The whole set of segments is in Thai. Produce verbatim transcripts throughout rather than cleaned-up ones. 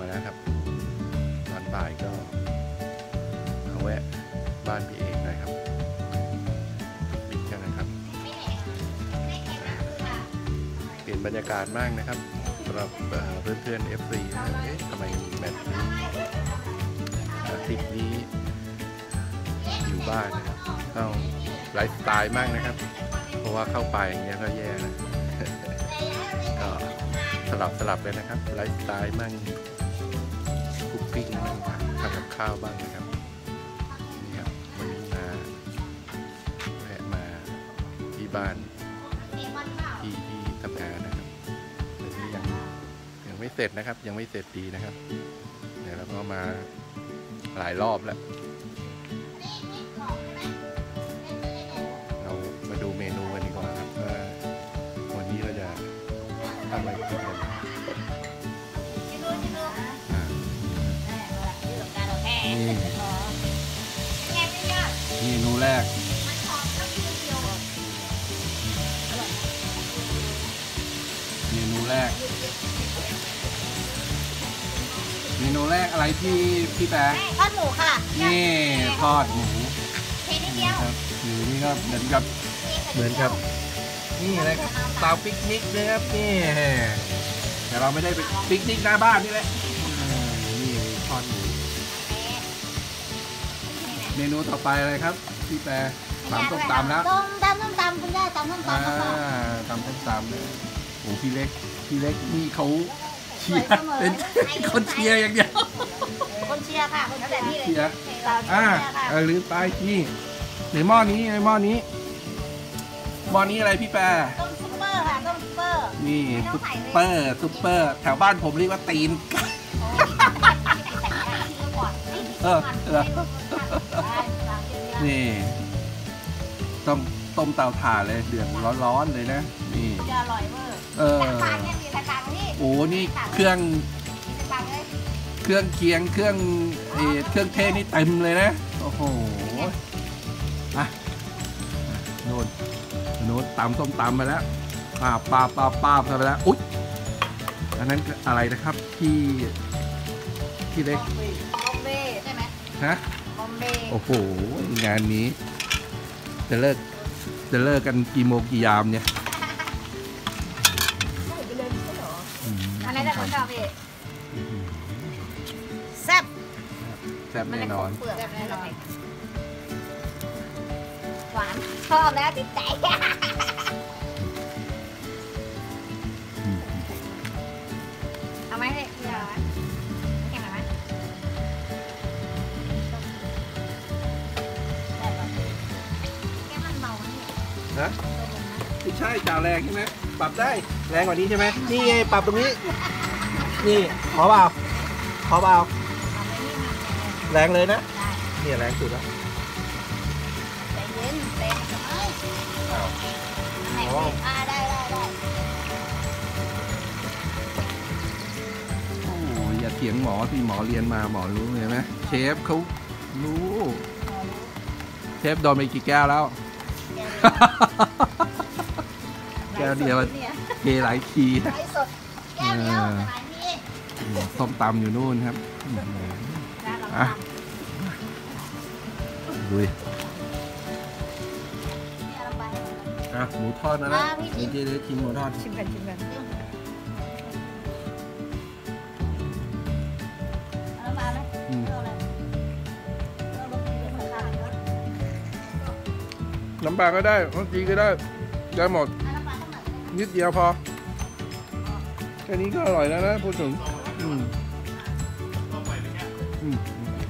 มาแล้วครับตอนบ่ายก็เอาแวะบ้านพี่เอกหน่อยครับปิดกันนะครับเปลี่ยนบรรยากาศมากนะครับสำหรับเพื่อนเพื่อน เอฟ ซี เอ๊ะทำไมแบบนี้ทริปนี้อยู่บ้านนะครับต้องไลฟ์สไตล์มากนะครับเพราะว่าเข้าไปอย่างเงี้ยก็แย่นะก็สลับสลับเลยนะครับไลฟ์สไตล์มั่งคุกกิ้งมั่งทำกับข้าวบ้างนะครับนี่ครับวันนี้มาแวะมาที่บ้านที่ที่ทำงานนะครับแต่นี่ยังยังไม่เสร็จนะครับยังไม่เสร็จดีนะครับเดี๋ยวเราก็มาหลายรอบแล้วเรามาดูเมนูกันดีกว่าครับว่าวันนี้เราจะทำอะไรกินกันนี่เมนูแรกเมนูแรกเมนูแรกอะไรที่พี่แป๊ะทอดหมูค่ะนี่ทอดหมูเทนิดเดียวหมูนี่ก็เหมือนกับเหมือนกับนี่อะไรครับเตาปิกนิกนะครับนี่แต่เราไม่ได้ไปปิกนิกหน้าบ้านนี่แหละนี่ทอดหมูเมนูต่อไปอะไรครับพี่แป๊ะตำต้มตำแล้วต้มตำต้มตำคุณย่าตำต้มตำแล้วก็ตำต้มตำเลยโอ้พี่เล็กพี่เล็กนี่เขาเชียร์เป็นคนเชียร์อย่างเดียวคนเชียร์ค่ะคนแต่นี่เลยเชียร์อ่าเออลืมไปนี่ในหม้อนี้ในหม้อนี้หม้อนี้อะไรพี่แปรต้มซุปเปอร์ค่ะต้มซุปเปอร์นี่ซุปเปอร์ซุปเปอร์แถวบ้านผมเรียกว่าตีนเออเออนี่ต้มต้มเตาถ่านเลยเดือดร้อนๆเลยนะนี่จะอร่อยเวอร์เออโอ้นี่เครื่องเครื่องเคียงเครื่องเอเครื่องเทศนี่เต็มเลยนะโอ้โหอ่ะโน่นโน่นตำส้มตำมาแล้วป้าป้าป้าป้าไปแล้วอุ๊ยอันนั้นอะไรนะครับที่ที่เล็กบอมเบ้ใช่ไหมฮะบอมเบ้โอ้โหงานนี้จะเลิกจะเลิกกันกี่โมงกี่ยามเนี่ยอันนี้จะเหมือนกับพี่แซ่บแซ่บแน่นอนเปลือกแน่นอนหวานชอบแล้วติดใจเอาไหมเนี่ยเดี๋ยวแข่งไหมแก้มันเบาฮะไม่ใช่จ่าแรงใช่ไหมปรับได้แรงกว่านี้ใช่ไหมนี่ไงปรับตรงนี้นี่พอเปล่าพอเปล่าแรงเลยนะนี่แรงสุดแล้วใจเย็นแรงจะไม่อ่าได้ได้ได้โอ้ยอย่าเถียงหมอที่หมอเรียนมาหมอรู้เลยไหมเชฟเขารู้เชฟโดนไปกี่แก้วแล้วแก้วเดียวเทหลายทีแก้วเดียวส้มตำอยู่นู่นครับอ่ะดูอ่ะหมูทอดนะนะเดี๋ยวเดี๋ยวชิมหมูทอดชิมกันชิมกันเอามาไหมเอาเลยน้ำปลาก็ได้น้ำจีก็ได้ได้หมดนิดเดียวพอแค่นี้ก็อร่อยแล้วนะพูดถึงอืมอืม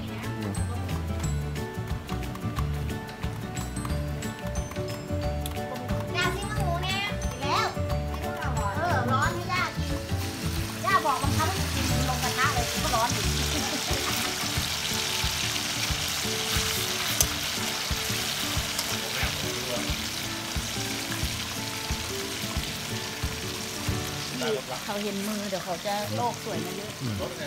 ย่าซิมหมูเนี่ยแล้วเออร้อนไม่ย่ากินย่าบอกบังคับให้กินลงกระทะเลยก็ร้อนอยู่เขาเห็นมือเดี๋ยวเขาจะโลกสวยมาเยอะ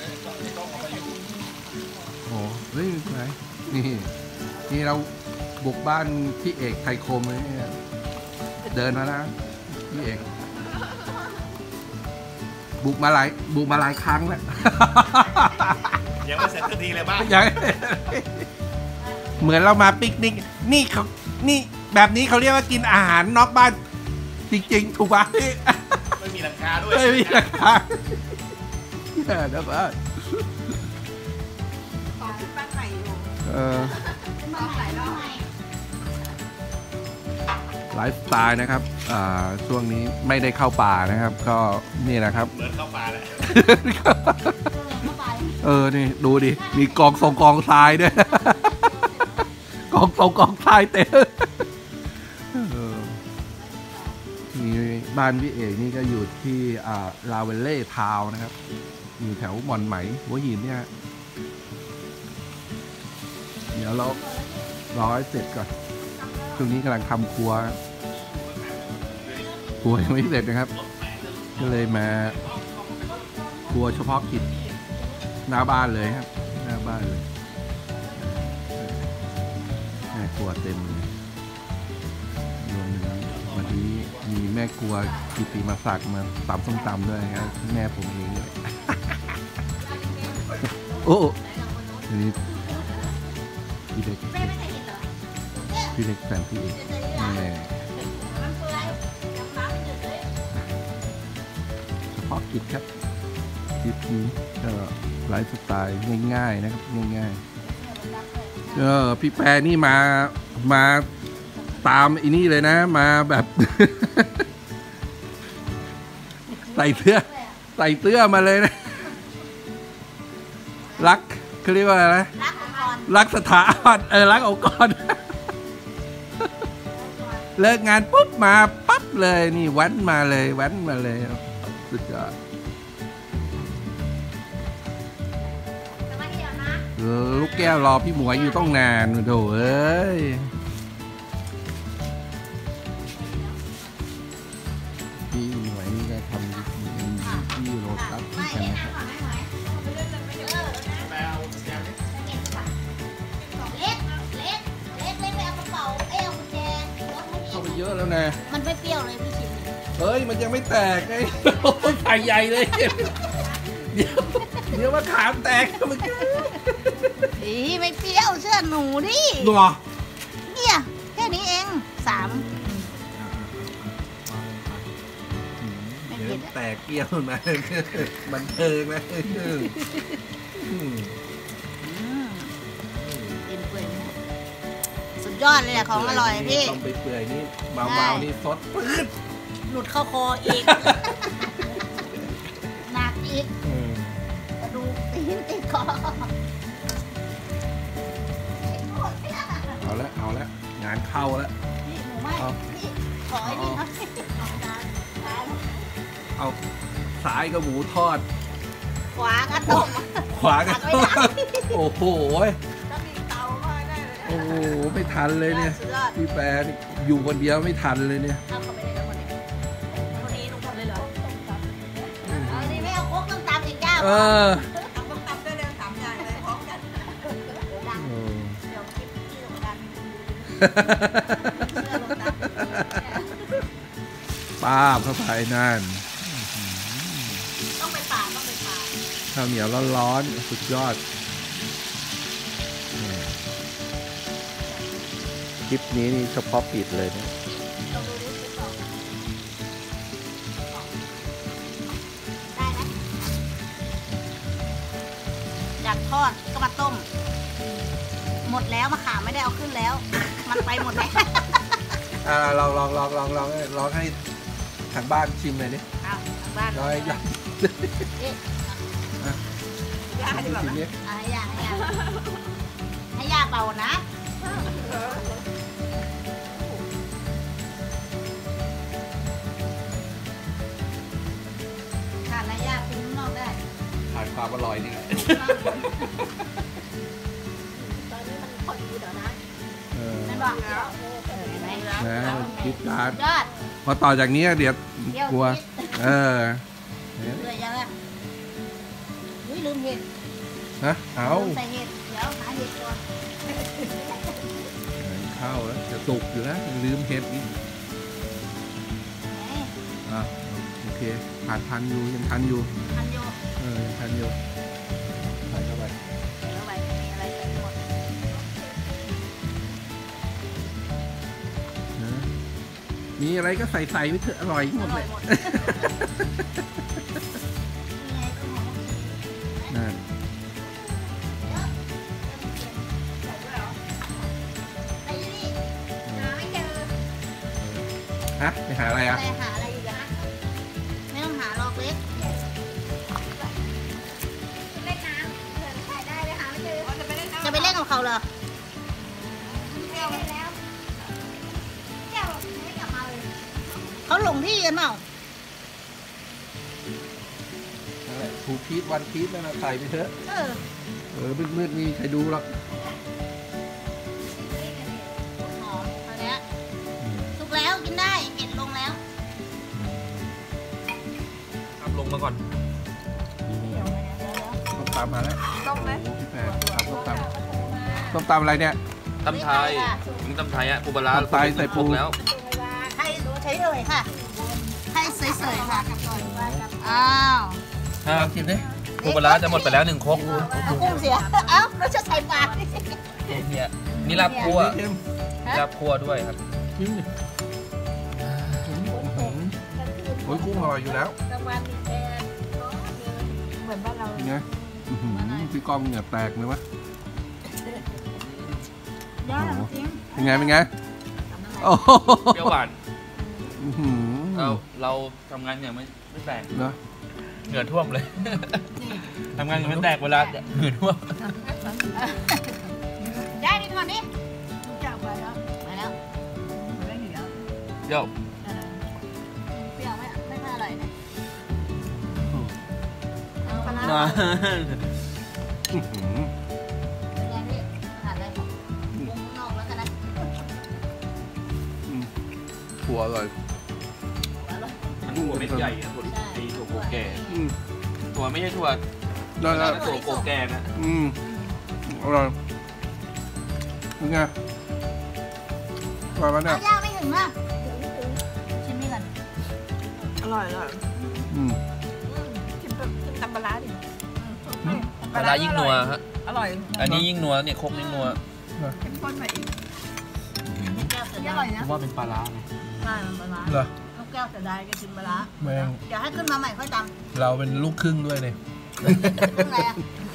โอ้เฮ้ยไหนนี่นี่เราบุกบ้านพี่เอกไทยคมเลยเดินมาแล้วพี่เอกบุกมาหลายบุกมาหลายครั้งแล้วยังไม่เสร็จสักทีเลยบ้างยังเหมือนเรามาปิกนิกนี่เขานี่แบบนี้เขาเรียกว่ากินอาหารนอกบ้านจริงๆถูกปะไม่มีหลังคาด้วยไม่มีราคานะบ้านของที่บ้านใหม่อยู่เออบ้านใหม่รอบใหม่ไลฟ์สไตล์นะครับอ่าช่วงนี้ไม่ได้เข้าป่านะครับ ก็นี่นะครับเหมือนเข้าป่าแหละเข้าไปเออนี่ดูดิมีกองทรงกองทรายด้วย กองทรงกองทรายเต็มเออมีบ้านพี่เอกนี่ก็อยู่ที่อ่าลาเวลเล่ทาวน์นะครับอยู่แถวหม่อนไหมหัวหินเนี่ยเดี๋ยวเรารอให้เสร็จก่อนช่วงนี้กำลังทำครัวครัวยังไม่เสร็จนะครับ ก็เลยมาครัวเฉพาะกิจหน้าบ้านเลยครับหน้าบ้านเลยแม่ครัวเต็มเลยรวมถึงวันนี้มีแม่ครัวกิติมาศักดิ์มาตำส้มตำด้วยครับแม่ผมเองเลย โอ้ทีนี้พี่เล็กพี่เล็กแฟนพี่เอกแม่เฉพาะกิจครับคลิปนี้ก็ไลฟ์สไตล์ง่ายๆนะครับง่ายๆเออพี่แปรนี่มามาตามอีนี่เลยนะมาแบบ ใส่เสื้อใส่เสื้อมาเลยนะรักเขาเรียกว่าอะไรนะรักองค์กรรักสถาบันเออรักองค์กร เลิกงานปุ๊บมาปั๊บเลยนี่แว้นมาเลยแว้นมาเลยสุดยอดแต่ว่าเดี๋ยวนะเออลูกแก้วรอพี่หมวยอยู่ต้องนานโถเอ้ยพี่หมวยนี่ก็ทำที่โรตัสที่ไม่กันเห็นนะคนะรับขอไม่ไหวเออแปลเอาแกมเล็กเล็กเล็กเล็กไปเอากระเป๋าเอ้เอากุญแจรถไม่เข้าไปมีเยอะแล้วนะมันไม่เปรี้ยวเลยพี่ชิมเฮ้ยมันยังไม่แตกไง ใส่ใหญ่เลย เดี๋ยวเดี๋ยวมาขามแตกเมื่อกี้อีไม่เปรี้ยวเชื่อหนูดิหนัวเนี่ยแค่นี้เองสาม ไม่เดี๋ผิยวดอะแตกเกี้ยวนะ บันเทิงนะอืมอืมกินเปื่อยนะสุดยอดเลยอะของอร่อยพี่ต้องไปเปื่อยนี่เบาๆนี่ซดปื๊ดหลุดเข้าคออีก หนักอีกอืมกระดูกตีนติดคอเอาละเอาละงานเข้าแล้วพี่หนูไม่เอาพี่ขอไอ้นี่ครับของจานจานเอาซ้ายก็หมูทอดขวาก็ต้มขวาก็ตักไม่ทันโอ้โหถ้ามีเตาก็ได้เลยโอ้โหไม่ทันเลยเนี่ยสุดยอดพี่แปรนี่อยู่คนเดียวไม่ทันเลยเนี่ยเอาเข้าไปเลยนะคนนี้คนนี้ต้องทำเลยเหรอเอานี่ไม่เอาโคกต้องตำอีกย่าเออตำต้องตำได้เลยสามอย่างเลยพร้อมกันเดี๋ยวดังโอ้เดี๋ยวคลิปที่ลงดังเชื่อลงดังป้าบเข้าไปนั่นต้องไปป่าต้องไปป่าข้าวเหนียวร้อนๆสุดยอดเนี่ยคลิปนี้นี่เฉพาะปิดเลยนะเราดูดิคลิปต่อได้ไหมอยากทอดก็มาต้ม หมดแล้วมะขามไม่ได้เอาขึ้นแล้ว มันไปหมดแล้วอ่าลองลองลองลองลองลองให้ทางบ้านชิมเลยดิเอาทางบ้านลองให้ยาเอ๊ะย่าดีกว่าไหมเอาให้ยาให้ยาให้ยาเบานะขาดอะไรยาปิ้งข้างนอกได้ผ่านความอร่อยนี่แหละตอนนี้มันพอดีเดี๋ยวนะเออนั่นบอกเออเห็นไหมนะคิดการยอดพอต่อจากนี้เดี๋ยวเดี๋ยวกลัวคิดเออเลยยังอ่ะอุ้ยลืมเห็ดนะเอาลืมใส่เห็ดเดี๋ยวหาเห็ดก่อนเข้าแล้วจะสุกอยู่แล้วลืมเห็ดอีกไหนอ่ะโอเคผ่านทันอยู่ยังทันอยู่ทันโยเออยังทันอยู่ใส่เข้าไปแล้วไปมีอะไรใส่หมดนะมีอะไรก็ใส่ใส่ไปเถอะอร่อยหมอดร่เลอยยหมดนี่ไงก็หอมนั่นไอ้นี่หาไม่เจอฮะไปหาอะไรอะอ่ะไรหาอะไรอีกอะไม่ต้องหาหรอกเล็กเล่นน้ำเผื่อถ่ายได้ไปหาไม่เจอจะไปเล่นจะไปเล่นกับเขาเหรอเที่ยวแล้วเที่ยวไม่กลับมาเลยเขาหลงที่กันเปล่านั่นแหละทูพีทวันพีทนั่นแหละใส่ไปเถอะเออเออมืดๆนี่ใครดูหรอกหอมตอนเนี้ยสุกแล้วกินได้เห็ดลงแล้วทำลงมาก่อนนี่ต้มตำมาแล้วต้มไหมโอ้โหพี่แฟนทำต้มตำต้มตำอะไรเนี่ยตำไทยนี่ตำไทยอ่ะปูปลาร้าตำไทยใส่ปูแล้วใครใช้เอ่ยค่ะใครเสยๆค่ะอ้าวครับชิมดิปูปลาร้าจะหมดไปแล้วหนึ่งครกเอากุ้งเสียเอ้าแล้วจะใส่ปลาดิเนี่ยนี่ลาบคั่วชิมลาบคั่วด้วยครับชิมดิโอ้ยกุ้งอร่อยอยู่แล้วเหมือนบ้านเราเป็นไงอื้อหือพี่กองเหงื่อแตกเลยวะย่าจริงเป็นไงเป็นไงโอ้โหเปรี้ยวหวานอื้อหือเราเราทำงานอย่างไม่ไม่แตกเนอะเหงื่อท่วมเลยทำงานอย่างไม่แตกเวลาเหงื่อท่วมได้ดิก่อนดิจับไปแล้วไปแล้วไม่เหลือเดี๋ยวเปรี้ยวไม่ไม่น่าอร่อยนะปลานะร้าอื้อหือแกงนี่ทานได้ปรุงข้างนอกแล้วกันนะอืมถั่วอร่อยมันถั่วเม็ดใหญ่อะถั่วไอ้ถั่วโกแก่อืมถั่วไม่ใช่ถั่วได้แล้วถั่วโกแก่นะอืมอร่อยเป็นไงอร่อยปะเนี่ยเอาย่างไม่ถึงอ่ะชิมนี่ก่อนอร่อยอร่อยอืมชิมแบบชิมตำปลาร้าดิปลาร้ายิ่งนัวฮะอร่อยอันนี้ยิ่งนัวเนี่ยโคกยิ่งนัวเข้มข้นไปอีกแก้วเสียอดาร่อย ยนะว่าเป็นปลาร้าไงใช่ปลาร้าเหรอลูกแก้วเสียดายก็ชิมปลาร้าแม่งเดี๋ยวให้ขึ้นมาใหม่ค่อยจเราเป็นลูกครึ่งด้วยเลยำขึ้นอะไรอ่ะ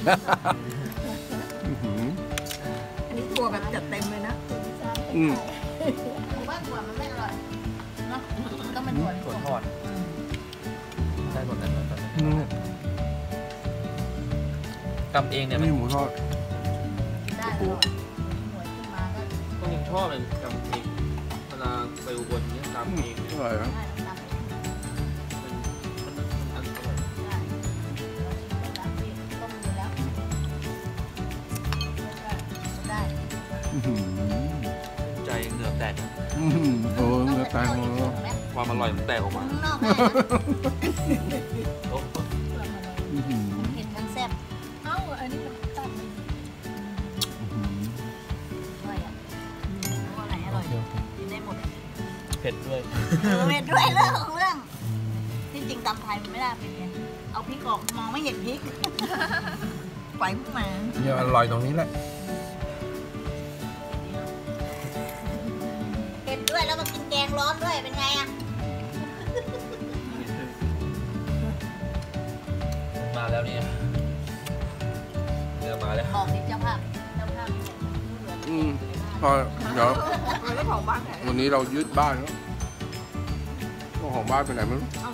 อื้อหืออันนี้ตัวแบบจัดเต็มเลยนะอืมหมูบ้านถั่วมันไม่อร่อยเนาะมันต้องเป็นถั่วถั่วทอดได้หมดเลยอืมตำเองเนี่ยมันนี่หมูทอดได้อร่อยหวยขึ้นมาก็ก็ยังชอบเลยตำเองเวลาไปอุบลเนี่ยตำเองเนี่ยอร่อยนะได้ตำเองมันมันมันอร่อยได้ต้มดีแล้วได้อื้อหือใจเหงื่อแตกอื้อหือโอ้เนื้อแตงโมความอร่อยมันแตกออกมาข้างนอกแม่นะโอ้อื้อหือเห็นทั้งแซ่บเอ้าอันนี้มันตับมันอื้อหืออร่อยอ่ะรู้อะไรอร่อยกินได้หมดเผ็ดด้วยเออเผ็ดด้วยเรื่องของเรื่องที่จริงตำไทยมันไม่ได้เป็นไงเอาพริกออกมองไม่เห็นพริกไฟพุ่งมาเนี่ยอร่อยตรงนี้แหละเผ็ดด้วยแล้วมากินแกงร้อนด้วยเป็นไงอ่ะมาแล้วเนี่ยเรือมาแล้วบอกดิเจ้าภาพเจ้าภาพอืมพอเดี๋ยวแล้วของบ้านไหนวันนี้เรายึดบ้านแล้วเจ้าของบ้านไปไหนไม่รู้เอา